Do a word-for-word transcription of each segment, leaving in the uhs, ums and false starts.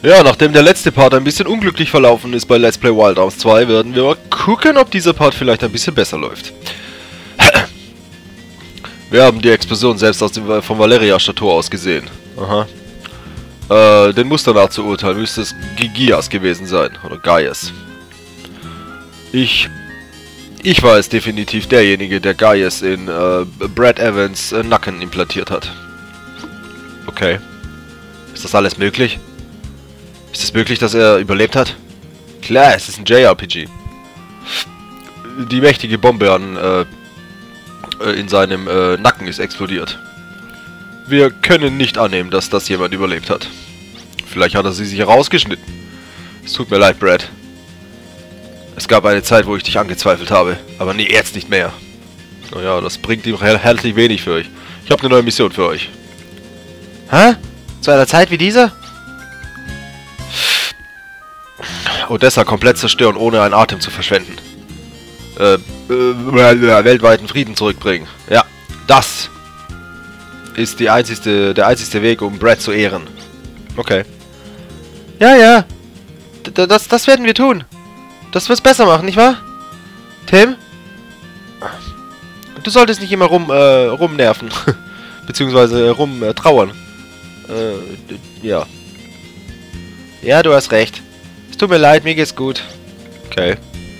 Ja, nachdem der letzte Part ein bisschen unglücklich verlaufen ist bei Let's Play Wild Arms zwei, werden wir mal gucken, ob dieser Part vielleicht ein bisschen besser läuft. Wir haben die Explosion selbst aus dem, vom Valeria-Chateau aus gesehen. Aha. Äh, den Muster nach zu urteilen, müsste es Gigias gewesen sein. Oder Gaius. Ich... Ich war es definitiv derjenige, der Gaius in äh, Brad Evans äh, Nacken implantiert hat. Okay. Ist das alles möglich? Ist es möglich, dass er überlebt hat? Klar, es ist ein J R P G. Die mächtige Bombe an, äh, in seinem äh, Nacken ist explodiert. Wir können nicht annehmen, dass das jemand überlebt hat. Vielleicht hat er sie sich rausgeschnitten. Es tut mir leid, Brad. Es gab eine Zeit, wo ich dich angezweifelt habe, aber nee, jetzt nicht mehr. Naja, das bringt ihm her herzlich wenig für euch. Ich habe eine neue Mission für euch. Hä? Zu einer Zeit wie dieser? Odessa komplett zerstören, ohne einen Atem zu verschwenden. Äh, äh, weltweiten Frieden zurückbringen. Ja, das ist die einzigste, der einzigste Weg, um Brad zu ehren. Okay. Ja, ja. D das, das werden wir tun. Das wird's besser machen, nicht wahr? Tim? Du solltest nicht immer rum, äh, rumnerven. Beziehungsweise rum äh, trauern. Äh, ja. Ja, du hast recht. Es tut mir leid, mir geht's gut. Okay.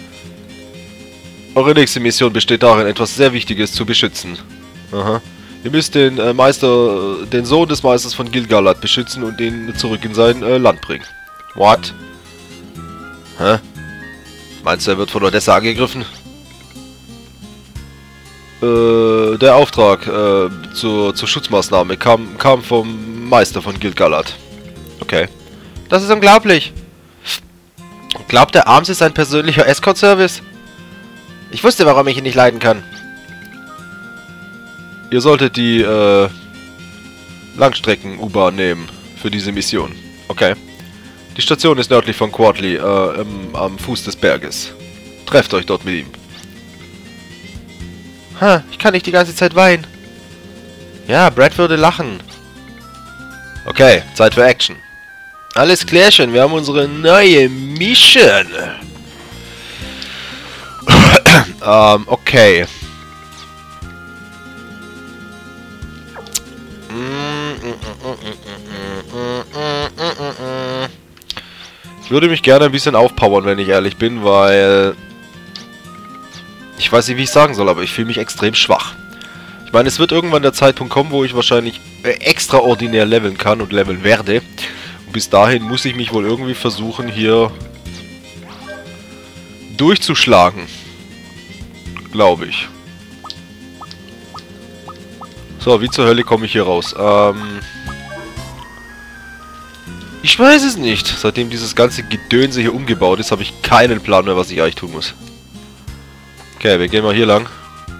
Eure nächste Mission besteht darin, etwas sehr Wichtiges zu beschützen. Aha. Ihr müsst den äh, Meister, den Sohn des Meisters von Gil-galad beschützen und ihn zurück in sein äh, Land bringen. What? Hä? Meinst du, er wird von Odessa angegriffen? Äh, der Auftrag äh, zur, zur Schutzmaßnahme kam, kam vom Meister von Gil-galad. Okay. Das ist unglaublich. Glaubt der Arms ist ein persönlicher Escort-Service? Ich wusste, warum ich ihn nicht leiden kann. Ihr solltet die äh, Langstrecken-U-Bahn nehmen für diese Mission. Okay. Die Station ist nördlich von Quartly, äh, im, am Fuß des Berges. Trefft euch dort mit ihm. Ha, ich kann nicht die ganze Zeit weinen. Ja, Brad würde lachen. Okay, Zeit für Action. Alles klärchen, wir haben unsere neue Mission. ähm, okay. Ich würde mich gerne ein bisschen aufpowern, wenn ich ehrlich bin, weil... Ich weiß nicht, wie ich sagen soll, aber ich fühle mich extrem schwach. Ich meine, es wird irgendwann der Zeitpunkt kommen, wo ich wahrscheinlich äh, extraordinär leveln kann und leveln werde. Und bis dahin muss ich mich wohl irgendwie versuchen, hier durchzuschlagen. Glaube ich. So, wie zur Hölle komme ich hier raus? Ähm... Ich weiß es nicht. Seitdem dieses ganze Gedönse hier umgebaut ist, habe ich keinen Plan mehr, was ich eigentlich tun muss. Okay, wir gehen mal hier lang.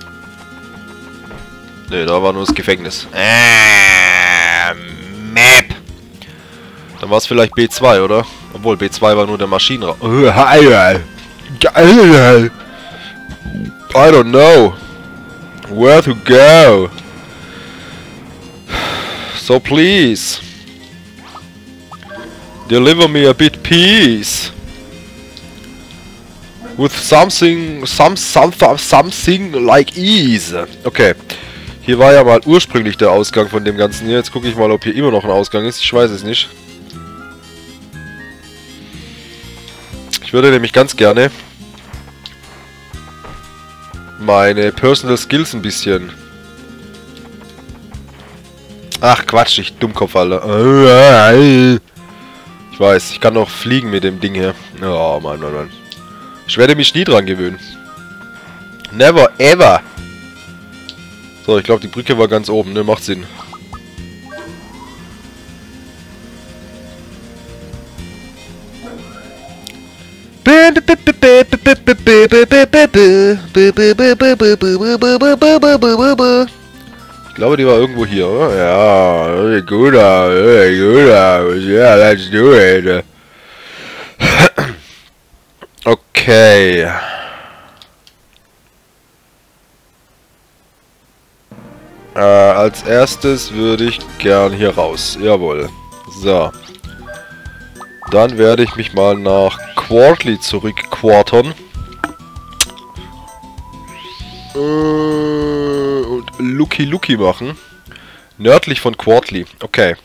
Ne, da war nur das Gefängnis. Äh, Map. Dann war es vielleicht B zwei, oder? Obwohl, B zwei war nur der Maschinenraum. I don't know. Where to go? So please. Deliver me a bit peace. With something, some, some, something like ease. Okay. Hier war ja mal ursprünglich der Ausgang von dem Ganzen hier. Jetzt gucke ich mal, ob hier immer noch ein Ausgang ist. Ich weiß es nicht. Ich würde nämlich ganz gerne meine Personal Skills ein bisschen... Ach Quatsch, ich Dummkopf, Alter. Ich weiß, ich kann noch fliegen mit dem Ding hier. Oh Mann, Mann, Mann. Ich werde mich nie dran gewöhnen. Never ever. So, ich glaube, die Brücke war ganz oben, ne? Macht Sinn. Ich glaube, die war irgendwo hier, oder? Ja, gut, gut, ja, let's do it. Okay. Äh, als erstes würde ich gern hier raus. Jawohl. So. Dann werde ich mich mal nach Quartly zurückquartern. Äh, und Lucky Lucky machen. Nördlich von Quartly. Okay.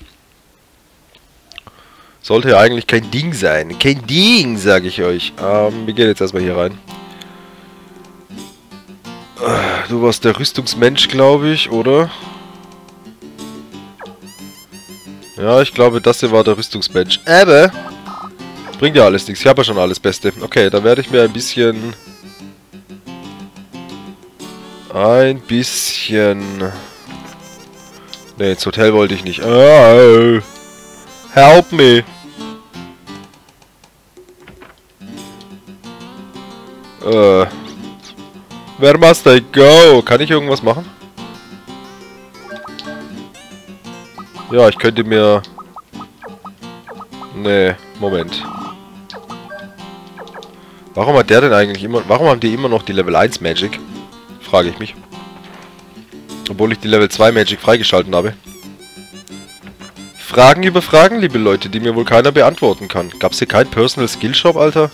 Sollte ja eigentlich kein Ding sein. Kein Ding, sage ich euch. Ähm, wir gehen jetzt erstmal hier rein. Äh, du warst der Rüstungsmensch, glaube ich, oder? Ja, ich glaube, das hier war der Rüstungsmensch. Aber bringt ja alles nichts. Ich habe ja schon alles Beste. Okay, dann werde ich mir ein bisschen... Ein bisschen... Ne, ins Hotel wollte ich nicht. Oh, help me! Äh... Where must I go? Kann ich irgendwas machen? Ja, ich könnte mir... Nee, Moment. Warum hat der denn eigentlich immer... Warum haben die immer noch die Level eins Magic? Frage ich mich. Obwohl ich die Level zwei Magic freigeschalten habe. Fragen über Fragen, liebe Leute, die mir wohl keiner beantworten kann. Gab's hier keinen Personal Skill Shop, Alter?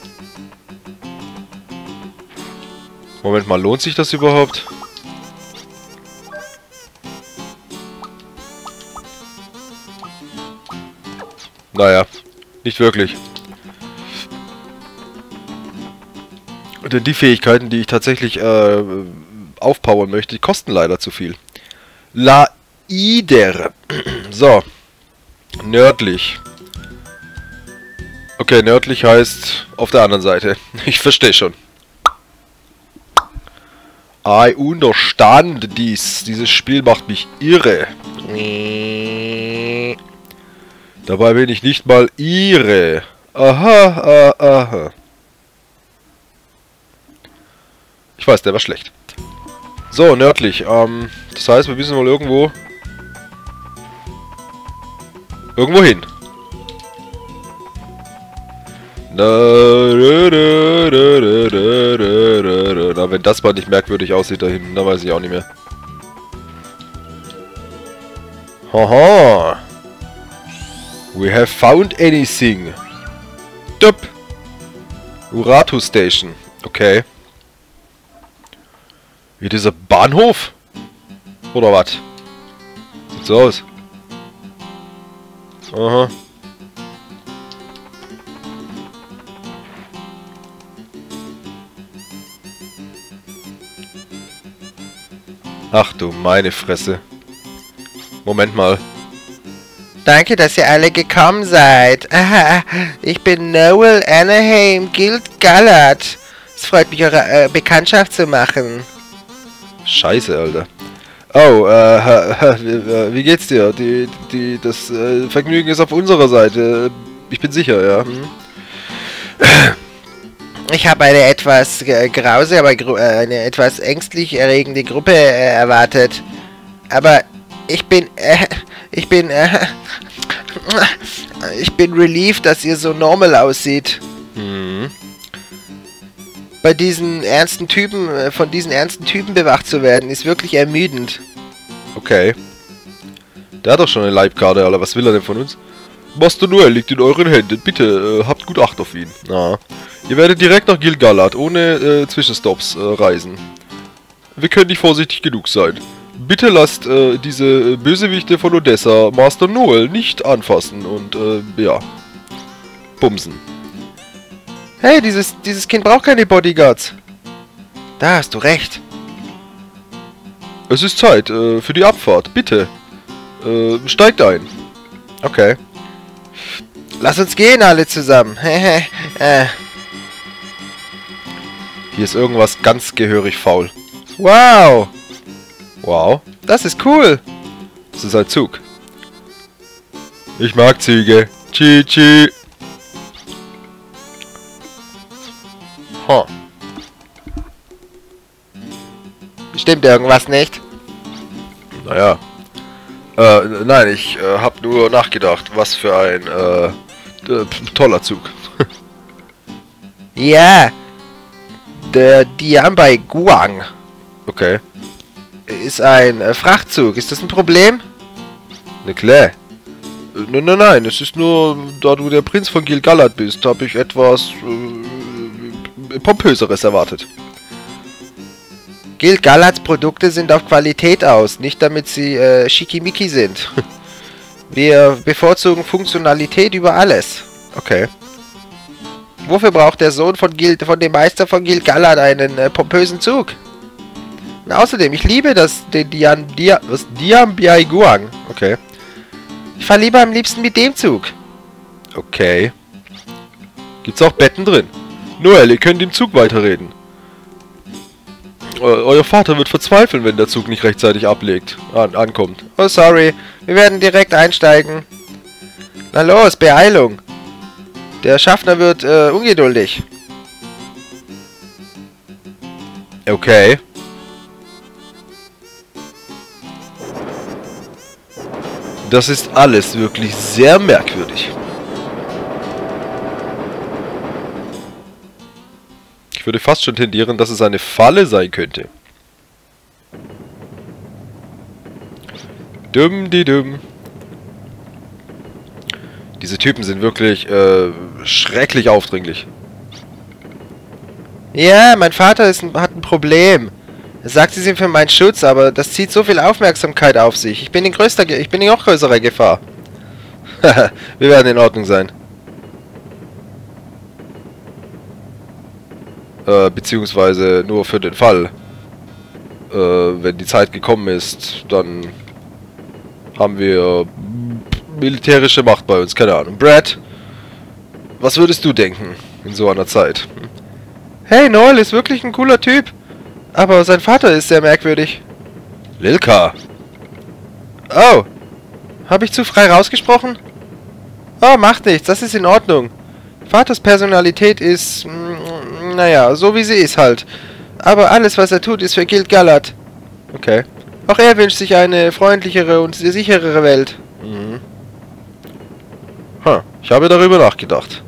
Moment mal, lohnt sich das überhaupt? Naja, nicht wirklich. Denn die Fähigkeiten, die ich tatsächlich äh, aufpowern möchte, die kosten leider zu viel. Leider. So. Nördlich. Okay, nördlich heißt auf der anderen Seite. Ich verstehe schon. I understand dies. Dieses Spiel macht mich irre. Dabei bin ich nicht mal irre. Aha, aha, aha. Ich weiß, der war schlecht. So, nördlich. Ähm, das heißt, wir müssen wohl irgendwo... Irgendwo hin. Na, wenn das mal nicht merkwürdig aussieht da hinten, dann weiß ich auch nicht mehr. Haha. We have found anything. Dup. Uratu Station. Okay. Wie dieser Bahnhof? Oder was? Sieht so aus. Aha. Ach du meine Fresse. Moment mal. Danke, dass ihr alle gekommen seid. Aha, ich bin Noel Anaheim Guild Gallard. Es freut mich, eure äh, Bekanntschaft zu machen. Scheiße, Alter. Oh, äh, wie geht's dir? Die, die, das äh, Vergnügen ist auf unserer Seite. Ich bin sicher, ja. Hm? Ich habe eine etwas äh, grause, aber gru äh, eine etwas ängstlich erregende Gruppe äh, erwartet. Aber ich bin, äh, ich bin, äh, ich bin relieved, dass ihr so normal aussieht. Hm. Bei diesen ernsten Typen, äh, von diesen ernsten Typen bewacht zu werden, ist wirklich ermüdend. Okay. Der hat doch schon eine Leibgarde, Alter. Was will er denn von uns? Master Noel liegt in euren Händen. Bitte, äh, habt gut Acht auf ihn. Na. Ihr werdet direkt nach Guild Gallard, ohne äh, Zwischenstopps äh, reisen. Wir können nicht vorsichtig genug sein. Bitte lasst äh, diese Bösewichte von Odessa Master Noel nicht anfassen und, äh, ja, bumsen. Hey, dieses, dieses Kind braucht keine Bodyguards. Da hast du recht. Es ist Zeit äh, für die Abfahrt. Bitte, äh, steigt ein. Okay. Lass uns gehen, alle zusammen. äh. Hier ist irgendwas ganz gehörig faul. Wow. Wow. Das ist cool. Das ist ein Zug. Ich mag Züge. Chi-chi. Huh. Stimmt irgendwas nicht? Naja. Äh, nein, ich äh, hab nur nachgedacht, was für ein äh, äh, toller Zug. Ja. Der Dianbai Guang. Okay. Ist ein äh, Frachtzug. Ist das ein Problem? Ne klar. nein, nein, nein, es ist nur, da du der Prinz von Gil-galad bist, habe ich etwas äh, Pompöseres erwartet. Gil-galads Produkte sind auf Qualität aus, nicht damit sie äh, schickimicki sind. Wir bevorzugen Funktionalität über alles. Okay. Wofür braucht der Sohn von Gil, von dem Meister von Gil-galad einen äh, pompösen Zug? Und außerdem, ich liebe das, den Dian, Dia, was, Dianbiaiguang. Okay. Ich fahre lieber am liebsten mit dem Zug. Okay. Gibt's auch Betten drin? Noel, ihr könnt im Zug weiterreden. Eu euer Vater wird verzweifeln, wenn der Zug nicht rechtzeitig ablegt, an ankommt. Oh, sorry. Wir werden direkt einsteigen. Na los, Beeilung. Der Schaffner wird äh, ungeduldig. Okay. Das ist alles wirklich sehr merkwürdig. Ich würde fast schon tendieren, dass es eine Falle sein könnte. Dumm die dumm. Diese Typen sind wirklich äh, schrecklich aufdringlich. Ja, mein Vater ist ein, hat ein Problem. Er sagt, sie sind für meinen Schutz, aber das zieht so viel Aufmerksamkeit auf sich. Ich bin in größter, Ge ich bin in noch größerer Gefahr. Wir werden in Ordnung sein. Äh, beziehungsweise nur für den Fall. Äh, wenn die Zeit gekommen ist, dann haben wir militärische Macht bei uns, keine Ahnung. Brad, was würdest du denken in so einer Zeit? Hey, Noel ist wirklich ein cooler Typ. Aber sein Vater ist sehr merkwürdig. Lilka. Oh. Habe ich zu frei rausgesprochen? Oh, macht nichts. Das ist in Ordnung. Vaters Personalität ist... Mm, naja, so wie sie ist halt. Aber alles, was er tut, ist für Gil-galad. Okay. Auch er wünscht sich eine freundlichere und sicherere Welt. Mhm. Huh. Ich habe darüber nachgedacht.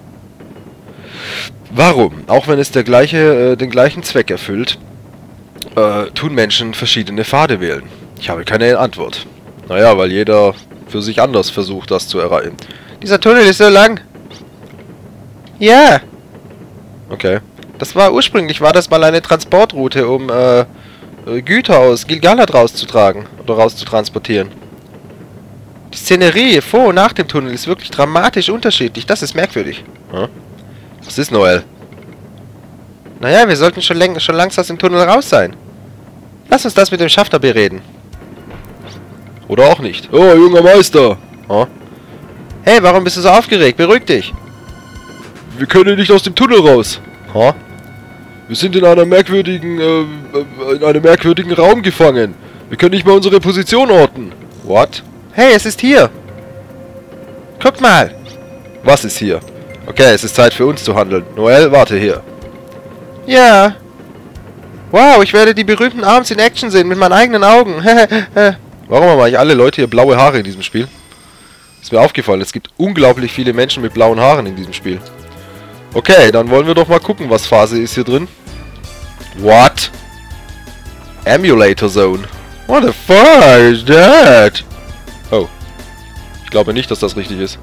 Warum, auch wenn es der gleiche, äh, den gleichen Zweck erfüllt, äh, tun Menschen verschiedene Pfade wählen? Ich habe keine Antwort. Naja, weil jeder für sich anders versucht, das zu erreichen. Dieser Tunnel ist so lang. Ja. Okay. Das war ursprünglich war das mal eine Transportroute, um äh, Güter aus Gil-galad rauszutragen oder rauszutransportieren. Die Szenerie vor und nach dem Tunnel ist wirklich dramatisch unterschiedlich. Das ist merkwürdig. Hm? Was ist, Noel? Naja, wir sollten schon, läng schon langsam aus dem Tunnel raus sein. Lass uns das mit dem Schaffner bereden. Oder auch nicht. Oh, junger Meister! Hm? Hey, warum bist du so aufgeregt? Beruhig dich. Wir können nicht aus dem Tunnel raus. Hm? Wir sind in einer merkwürdigen, äh, in einem merkwürdigen Raum gefangen. Wir können nicht mal unsere Position orten. What? Hey, es ist hier. Guck mal. Was ist hier? Okay, es ist Zeit für uns zu handeln. Noel, warte hier. Ja. Wow, ich werde die berühmten Arms in Action sehen, mit meinen eigenen Augen. Warum haben eigentlich alle Leute hier blaue Haare in diesem Spiel? Ist mir aufgefallen, es gibt unglaublich viele Menschen mit blauen Haaren in diesem Spiel. Okay, dann wollen wir doch mal gucken, was Phase ist hier drin. What? Emulator Zone. What the fuck is that? Oh. Ich glaube nicht, dass das richtig ist.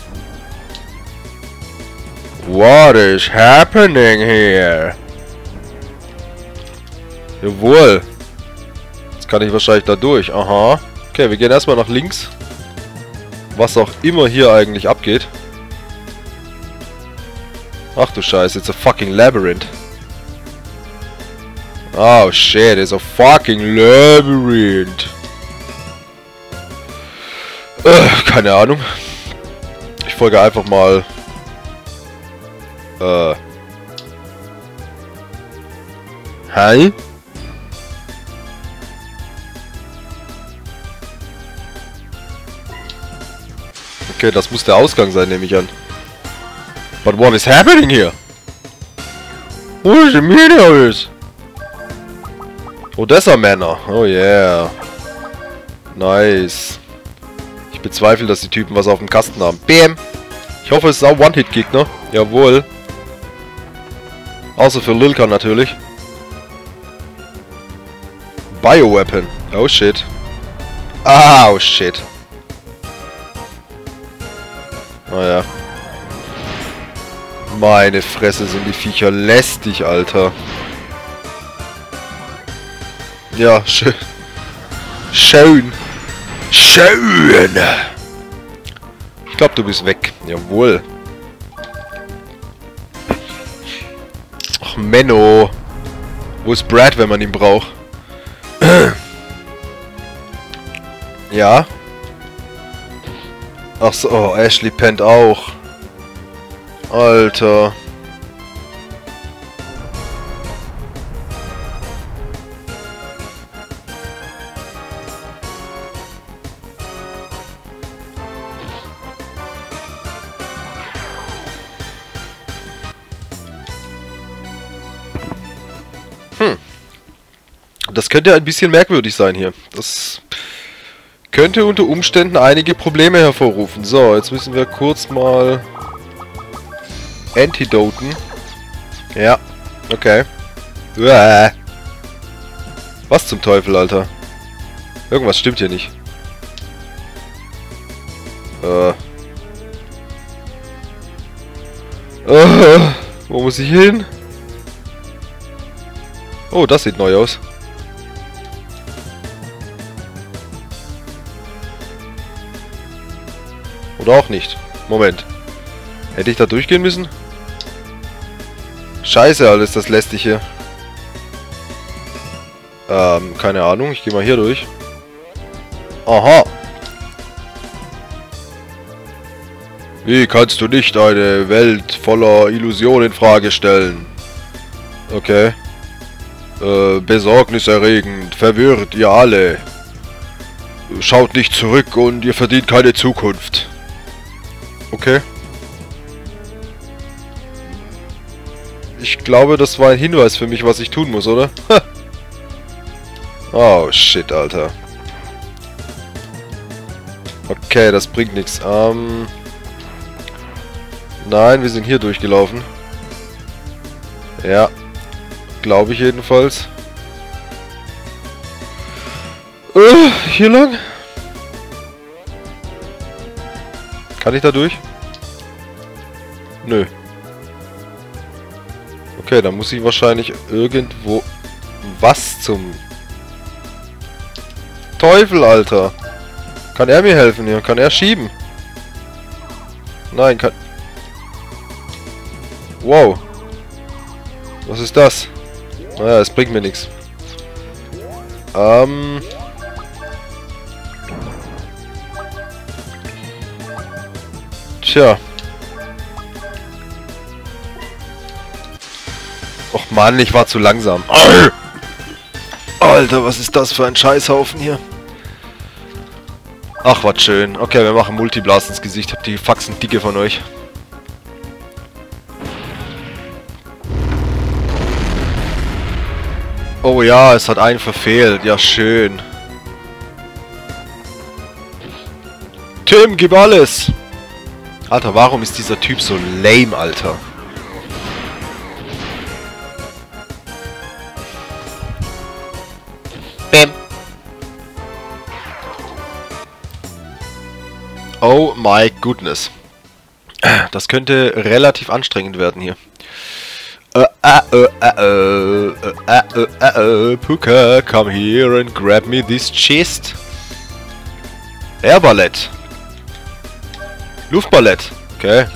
What is happening here? Jawohl. Jetzt kann ich wahrscheinlich da durch. Aha. Okay, wir gehen erstmal nach links. Was auch immer hier eigentlich abgeht. Ach du Scheiße, it's a fucking labyrinth. Oh shit, it's a fucking labyrinth. Äh, keine Ahnung. Ich folge einfach mal... Äh... Hi? Okay, das muss der Ausgang sein, nehme ich an. But what is happening here? What is the meaning of this? Odessa Männer. Oh yeah. Nice. Ich bezweifle, dass die Typen was auf dem Kasten haben. Bam. Ich hoffe, es ist auch One-Hit-Gegner. Jawohl. Außer für Lilka natürlich. Bioweapon. Oh shit. Ah, oh shit. Naja. Meine Fresse, sind die Viecher lästig, Alter. Ja, schön. Schön. Schön. Ich glaube, du bist weg. Jawohl. Ach, Menno. Wo ist Brad, wenn man ihn braucht? Ja. Ach so, oh, Ashley pennt auch. Alter. Hm. Das könnte ein bisschen merkwürdig sein hier. Das könnte unter Umständen einige Probleme hervorrufen. So, jetzt müssen wir kurz mal Antidoten. Ja, okay. Uah. Was zum Teufel, Alter? Irgendwas stimmt hier nicht. Äh. Äh, wo muss ich hin? Oh, das sieht neu aus. Oder auch nicht. Moment. Hätte ich da durchgehen müssen? Scheiße, alles das lästig hier. Ähm, keine Ahnung. Ich gehe mal hier durch. Aha. Wie kannst du nicht eine Welt voller Illusionen in Frage stellen? Okay. Äh, besorgniserregend. Verwirrt ihr alle. Schaut nicht zurück und ihr verdient keine Zukunft. Okay. Ich glaube, das war ein Hinweis für mich, was ich tun muss, oder? Oh, shit, Alter. Okay, das bringt nichts. Ähm... Nein, wir sind hier durchgelaufen. Ja. Glaube ich jedenfalls. Äh, hier lang? Kann ich da durch? Nö. Okay, dann muss ich wahrscheinlich irgendwo... Was zum... Teufel, Alter! Kann er mir helfen hier? Kann er schieben? Nein, kann... Wow. Was ist das? Naja, es bringt mir nichts. Ähm... Tja. Och Mann, ich war zu langsam. Alter, was ist das für ein Scheißhaufen hier? Ach, was schön. Okay, wir machen Multiblast ins Gesicht. Habt die Faxen dicke von euch. Oh ja, es hat einen verfehlt. Ja, schön. Tim, gib alles! Alter, warum ist dieser Typ so lame, Alter? Bam. Oh my goodness. Das könnte relativ anstrengend werden hier. Uh, uh, uh, uh, uh, uh, uh, uh, uh, Puka, come here and grab me this chest. Airballett. Luftballett. Okay.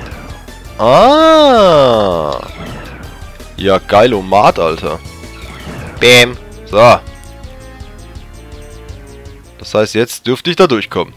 Ah. Ja, geilomat, Alter. Bäm. So. Das heißt, jetzt dürfte ich da durchkommen.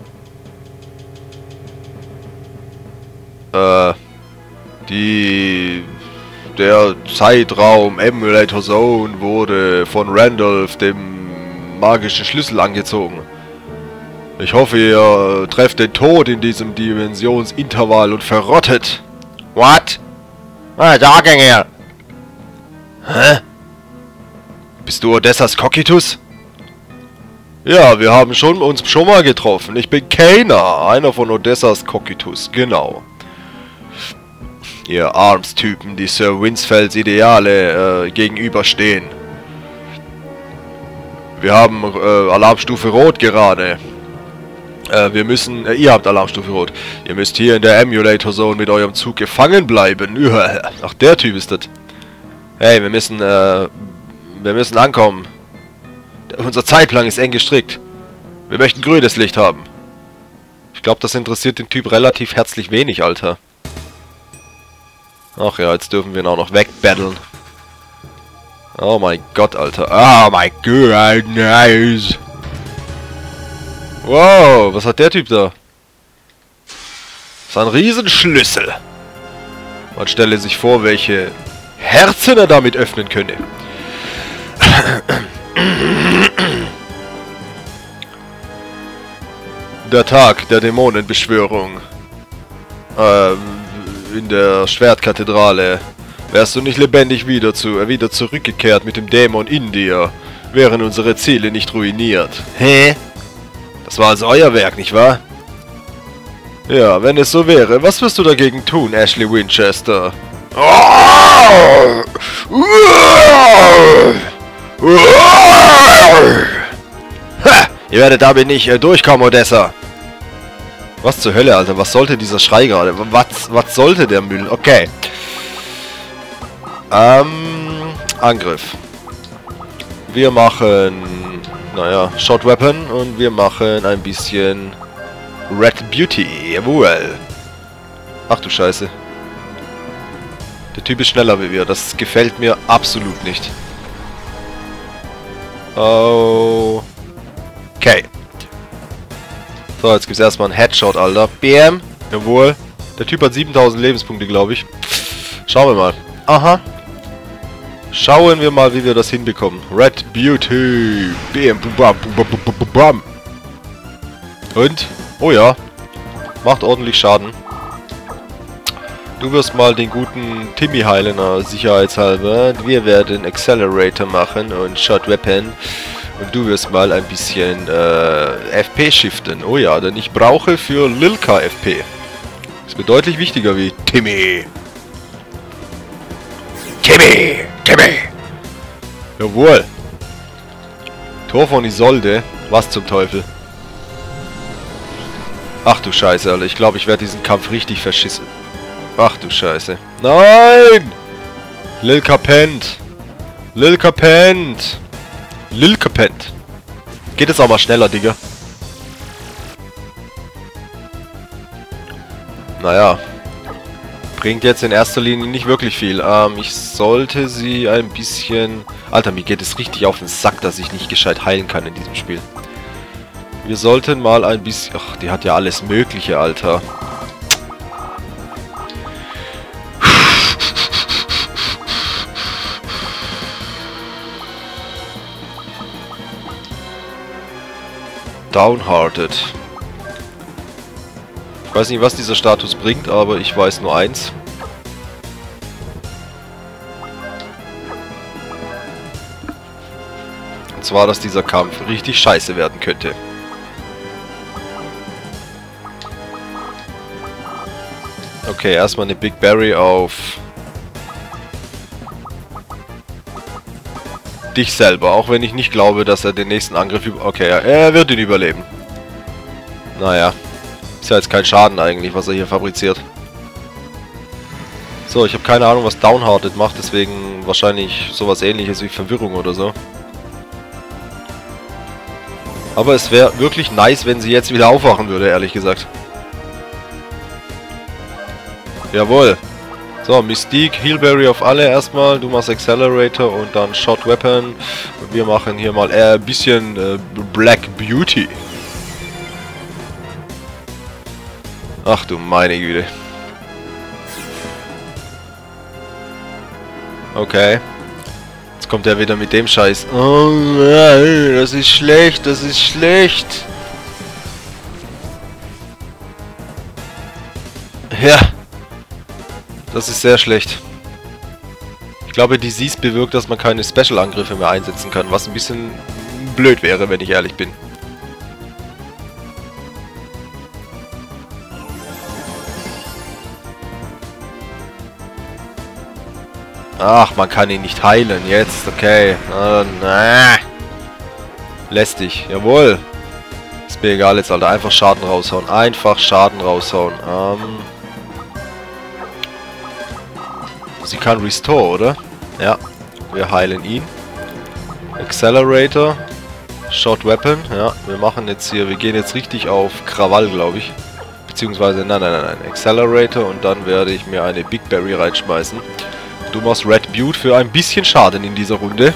Äh. Die... Der Zeitraum Emulator Zone wurde von Randolph, dem magischen Schlüssel, angezogen. Ich hoffe, ihr trefft den Tod in diesem Dimensionsintervall und verrottet. What? Ah, da ging er. Hä? Bist du Odessas Cocytus? Ja, wir haben schon uns schon mal getroffen. Ich bin Kana, einer von Odessas Cocytus, genau. Ihr Arms-Typen, die Sir Winsfelds Ideale äh, gegenüberstehen. Wir haben äh, Alarmstufe Rot gerade. Äh, wir müssen... Äh, ihr habt Alarmstufe Rot. Ihr müsst hier in der Emulator Zone mit eurem Zug gefangen bleiben. Ach, der Typ ist das. Hey, wir müssen... Äh, wir müssen ankommen. Unser Zeitplan ist eng gestrickt. Wir möchten grünes Licht haben. Ich glaube, das interessiert den Typ relativ herzlich wenig, Alter. Ach ja, jetzt dürfen wir ihn auch noch wegbattlen. Oh mein Gott, Alter. Oh mein Gott, nice. Wow, was hat der Typ da? Das ist ein Riesenschlüssel. Man stelle sich vor, welche Herzen er damit öffnen könne. Der Tag der Dämonenbeschwörung. Ähm, in der Schwertkathedrale. Wärst du nicht lebendig wieder, zu, äh, wieder zurückgekehrt mit dem Dämon in dir, wären unsere Ziele nicht ruiniert. Hä? Das war also euer Werk, nicht wahr? Ja, wenn es so wäre, was wirst du dagegen tun, Ashley Winchester? Oh! Ha! Ihr werdet damit nicht äh, durchkommen, Odessa. Was zur Hölle, Alter? Was sollte dieser Schrei gerade? Was, was sollte der Müll? Okay. Ähm, Angriff. Wir machen, naja, Shot Weapon und wir machen ein bisschen Red Beauty. Jawohl. Ach du Scheiße. Der Typ ist schneller wie wir. Das gefällt mir absolut nicht. Oh. Okay. So, jetzt gibt es erstmal einen Headshot, Alter. Bam. Jawohl. Der Typ hat siebentausend Lebenspunkte, glaube ich. Schauen wir mal. Aha. Schauen wir mal, wie wir das hinbekommen. Red Beauty. Bam. Bam. Bam. Bam. Bam. Und? Oh ja. Macht ordentlich Schaden. Du wirst mal den guten Timmy heilen, sicherheitshalber. Wir werden Accelerator machen und Shot Weapon. Und du wirst mal ein bisschen äh, F P shiften. Oh ja, denn ich brauche für Lilka F P. Ist mir deutlich wichtiger wie Timmy. Timmy! Timmy! Jawohl. Tor von Isolde. Was zum Teufel? Ach du Scheiße, Alter. Ich glaube, ich werde diesen Kampf richtig verschissen. Ach du Scheiße. Nein! Lilka pennt. Lilka pennt. Lilka pennt. Geht es auch mal schneller, Digga. Naja. Bringt jetzt in erster Linie nicht wirklich viel. Ähm, ich sollte sie ein bisschen... Alter, mir geht es richtig auf den Sack, dass ich nicht gescheit heilen kann in diesem Spiel. Wir sollten mal ein bisschen... Ach, die hat ja alles Mögliche, Alter. Downhearted. Ich weiß nicht, was dieser Status bringt, aber ich weiß nur eins. Und zwar, dass dieser Kampf richtig scheiße werden könnte. Okay, erstmal eine Big Berry auf dich selber, auch wenn ich nicht glaube, dass er den nächsten Angriff über... Okay, er wird ihn überleben. Naja, ist ja jetzt kein Schaden eigentlich, was er hier fabriziert. So, ich habe keine Ahnung, was Downhearted macht, deswegen wahrscheinlich sowas ähnliches wie Verwirrung oder so. Aber es wäre wirklich nice, wenn sie jetzt wieder aufwachen würde, ehrlich gesagt. Jawohl. So, Mystique, Healberry auf alle erstmal. Du machst Accelerator und dann Shot Weapon. Und wir machen hier mal ein äh, bisschen äh, Black Beauty. Ach du meine Güte. Okay. Jetzt kommt er wieder mit dem Scheiß. Oh nein, das ist schlecht, das ist schlecht. Ja. Das ist sehr schlecht. Ich glaube, Disease bewirkt, dass man keine Special-Angriffe mehr einsetzen kann, was ein bisschen blöd wäre, wenn ich ehrlich bin. Ach, man kann ihn nicht heilen. Jetzt, okay. Uh, nah. Lästig. Jawohl. Ist mir egal jetzt, Alter. Einfach Schaden raushauen. Einfach Schaden raushauen. Ähm... Sie kann Restore, oder? Ja. Wir heilen ihn. Accelerator. Short Weapon. Ja, wir machen jetzt hier... Wir gehen jetzt richtig auf Krawall, glaube ich. Beziehungsweise... Nein, nein, nein, nein. Accelerator und dann werde ich mir eine Big Berry reinschmeißen. Du machst Red Butte für ein bisschen Schaden in dieser Runde.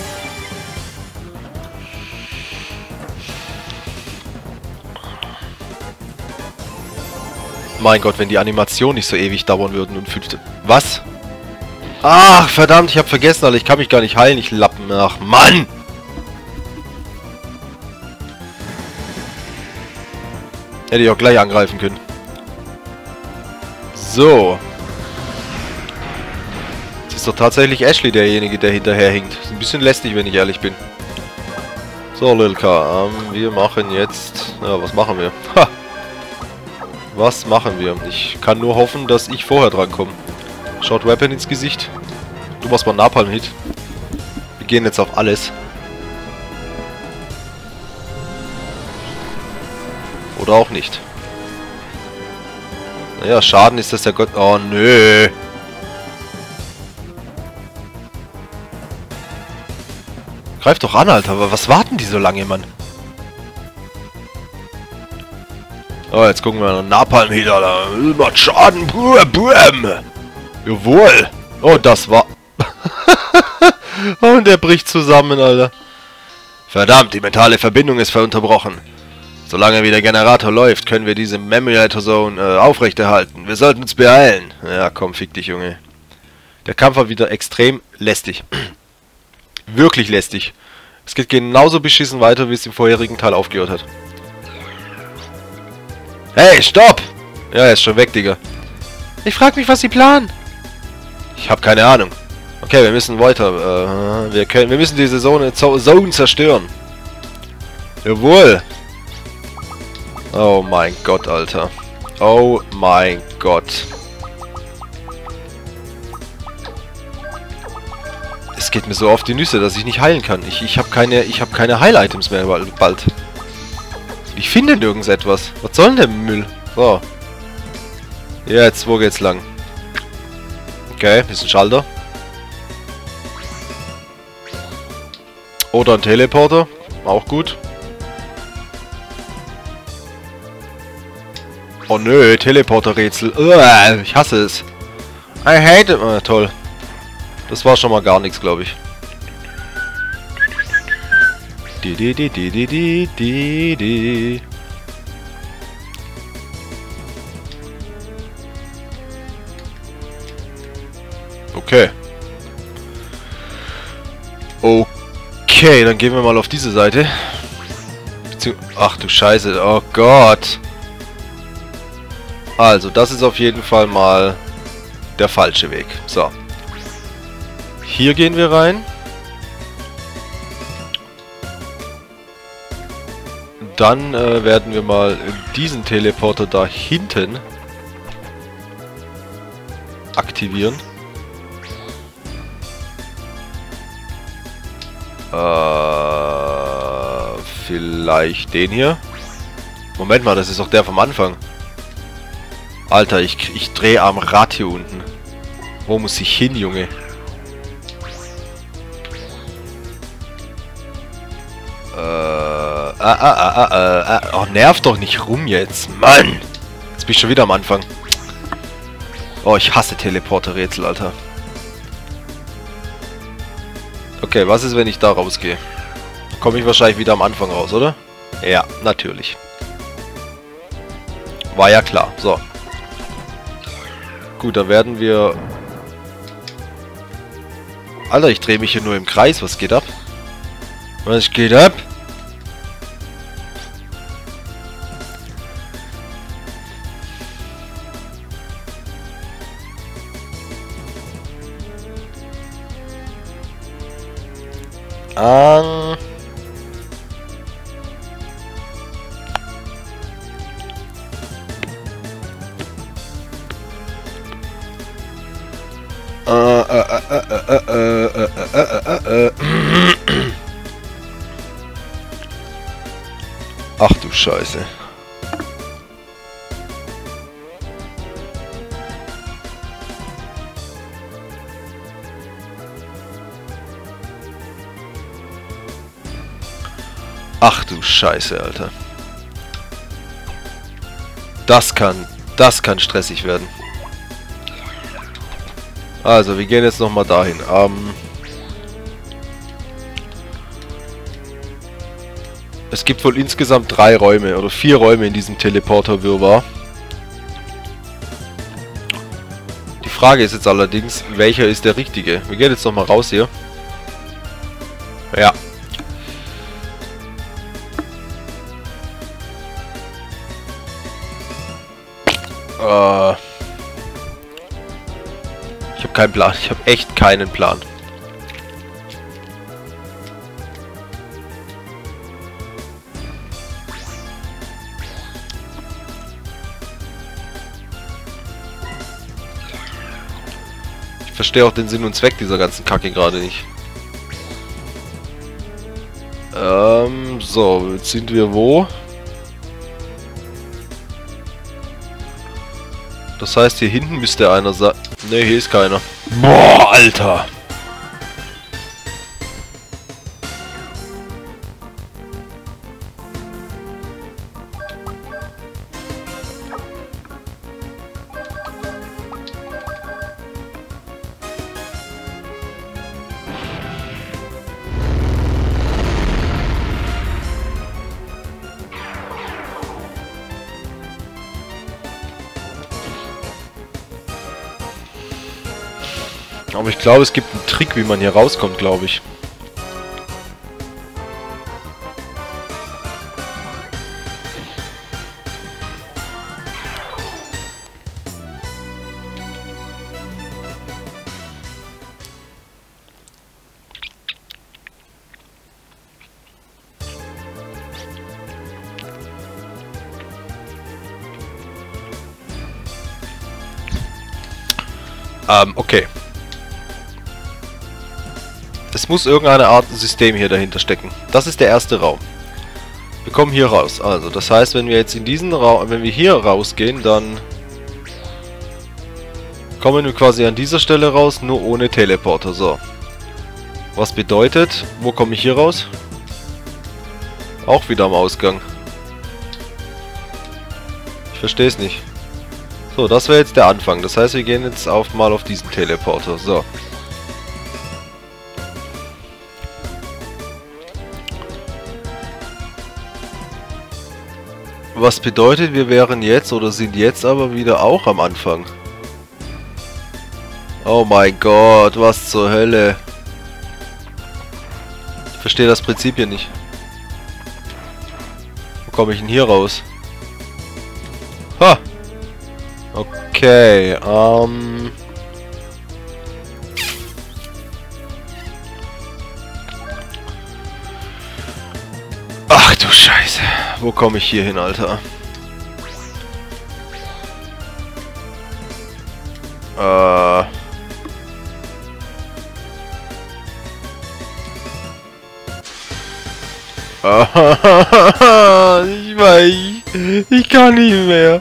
Mein Gott, wenn die Animationen nicht so ewig dauern würden und fünfte... Was? Ach, verdammt, ich habe vergessen, Alter. Ich kann mich gar nicht heilen, ich Lappen. Ach, Mann! Hätte ich auch gleich angreifen können. So. Jetzt ist doch tatsächlich Ashley derjenige, der hinterherhinkt. Ist ein bisschen lästig, wenn ich ehrlich bin. So, Lilka, ähm, wir machen jetzt... Ja, was machen wir? Ha! Was machen wir? Ich kann nur hoffen, dass ich vorher drankomme. Short Weapon ins Gesicht. Du machst mal Napalm-Hit. Wir gehen jetzt auf alles. Oder auch nicht. Naja, Schaden ist das ja Gott... Oh, nö. Greif doch an, Alter. Aber was warten die so lange, Mann? Oh, jetzt gucken wir noch. Napalm-Hit, Alter. Macht Schaden. Buam. Jawohl. Oh, das war... Und er bricht zusammen, Alter. Verdammt, die mentale Verbindung ist unterbrochen. Solange wie der Generator läuft, können wir diese Memulator Zone äh, aufrechterhalten. Wir sollten uns beeilen. Ja, komm, fick dich, Junge. Der Kampf war wieder extrem lästig. Wirklich lästig. Es geht genauso beschissen weiter, wie es im vorherigen Teil aufgehört hat. Hey, stopp! Ja, er ist schon weg, Digga. Ich frag mich, was sie planen. Ich habe keine Ahnung. Okay, wir müssen weiter. Äh, wir können, wir müssen diese Zone, Zone zerstören. Jawohl. Oh mein Gott, Alter. Oh mein Gott. Es geht mir so auf die Nüsse, dass ich nicht heilen kann. Ich, ich habe keine, ich habe keine Heil-Items mehr bald. Ich finde nirgends etwas. Was soll denn der Müll? So. Jetzt, wo geht's lang? Okay, ist ein Schalter. Oder ein Teleporter. Auch gut. Oh nö, Teleporter-Rätsel. Uah, ich hasse es. I hate it. Oh, toll. Das war schon mal gar nichts, glaube ich. Die, die, die, die, die, die, die, die. Okay. Okay, dann gehen wir mal auf diese Seite. Bezieh- Ach du Scheiße, oh Gott. Also, das ist auf jeden Fall mal der falsche Weg. So. Hier gehen wir rein. Dann äh, werden wir mal diesen Teleporter da hinten aktivieren. Äh, vielleicht den hier. Moment mal, das ist doch der vom Anfang. Alter, ich, ich drehe am Rad hier unten. Wo muss ich hin, Junge? Äh, ah, ah, ah, ah, ah, oh, nerv doch nicht rum jetzt. Mann! Jetzt bin ich schon wieder am Anfang. Oh, ich hasse Teleporter-Rätsel, Alter. Okay, was ist, wenn ich da rausgehe? Komme ich wahrscheinlich wieder am Anfang raus, oder? Ja, natürlich. War ja klar. So. Gut, dann werden wir... Alter, ich drehe mich hier nur im Kreis. Was geht ab? Was geht ab? Ähm... Äh, äh, äh, äh, äh, äh, äh, äh, äh, äh. Ach du Scheiße. Ach du Scheiße, Alter. Das kann, das kann stressig werden. Also, wir gehen jetzt nochmal dahin. Ähm, es gibt wohl insgesamt drei Räume oder vier Räume in diesem Teleporter-Wirrwarr. Die Frage ist jetzt allerdings, welcher ist der richtige? Wir gehen jetzt nochmal raus hier. Ja. Äh, ich habe keinen Plan. Ich habe echt keinen Plan. Ich verstehe auch den Sinn und Zweck dieser ganzen Kacke gerade nicht. Ähm, so, jetzt sind wir wo? Das heißt, hier hinten müsste einer sein. Ne, hier ist keiner. Boah, Alter! Aber ich glaube, es gibt einen Trick, wie man hier rauskommt, glaube ich. Ähm, okay. Es muss irgendeine Art System hier dahinter stecken. Das ist der erste Raum. Wir kommen hier raus. Also, das heißt, wenn wir jetzt in diesen Raum, wenn wir hier rausgehen, dann kommen wir quasi an dieser Stelle raus, nur ohne Teleporter. So. Was bedeutet, wo komme ich hier raus? Auch wieder am Ausgang. Ich verstehe es nicht. So, das wäre jetzt der Anfang. Das heißt, wir gehen jetzt auf mal auf diesen Teleporter. So. Was bedeutet, wir wären jetzt oder sind jetzt aber wieder auch am Anfang. Oh mein Gott, was zur Hölle. Ich verstehe das Prinzip hier nicht. Wo komme ich denn hier raus? Ha! Okay, ähm... Ach du Scheiße. Wo komme ich hier hin, Alter? Äh... ich weiß... Ich kann nicht mehr.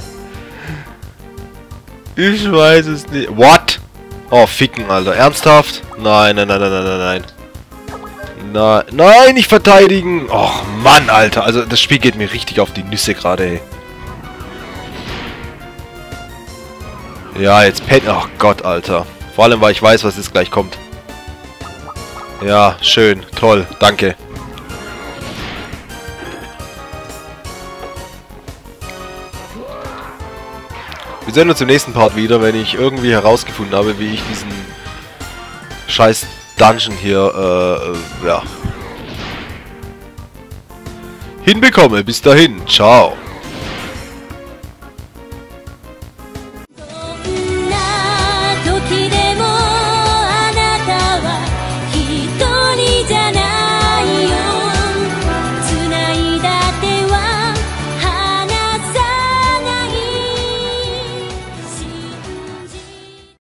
Ich weiß es nicht. What? Oh, ficken, Alter. Ernsthaft? Nein, nein, nein, nein, nein, nein, nein. Nein, nein, nicht verteidigen. Och, Mann, Alter. Also, das Spiel geht mir richtig auf die Nüsse gerade, ey. Ja, jetzt pennt... Ach Gott, Alter. Vor allem, weil ich weiß, was jetzt gleich kommt. Ja, schön. Toll. Danke. Wir sehen uns im nächsten Part wieder, wenn ich irgendwie herausgefunden habe, wie ich diesen scheiß Dungeon hier, äh, ja, hinbekomme. Bis dahin. Ciao.